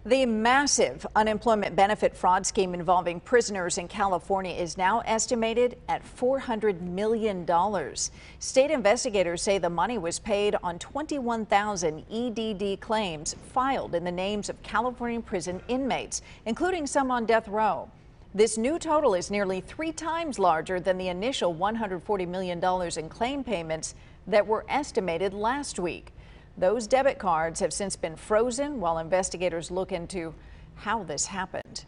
The massive unemployment benefit fraud scheme involving prisoners in California is now estimated at $400 million. State investigators say the money was paid on 21,000 EDD claims filed in the names of California prison inmates, including some on death row. This new total is nearly 3 times larger than the initial $140 million in claim payments that were estimated last week. Those debit cards have since been frozen while investigators look into how this happened.